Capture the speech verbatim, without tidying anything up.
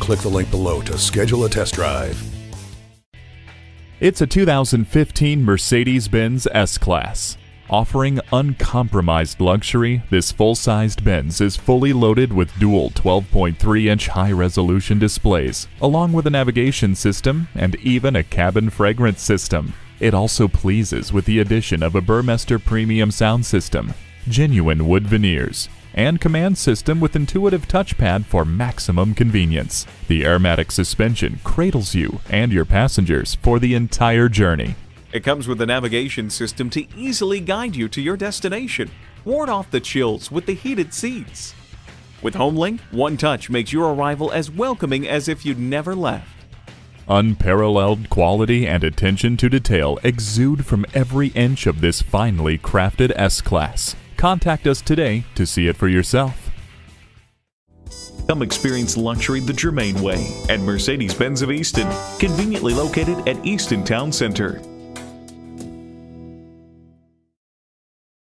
click the link below to schedule a test drive. It's a two thousand fifteen Mercedes-Benz S-Class. Offering uncompromised luxury, this full-sized Benz is fully loaded with dual twelve point three inch high-resolution displays, along with a navigation system and even a cabin fragrance system. It also pleases with the addition of a Burmester premium sound system, genuine wood veneers, and command system with intuitive touchpad for maximum convenience. The Airmatic suspension cradles you and your passengers for the entire journey. It comes with a navigation system to easily guide you to your destination. Ward off the chills with the heated seats. With HomeLink, one touch makes your arrival as welcoming as if you'd never left. Unparalleled quality and attention to detail exude from every inch of this finely crafted S-Class. Contact us today to see it for yourself. Come experience luxury the Germain way at Mercedes-Benz of Easton, conveniently located at Easton Town Center.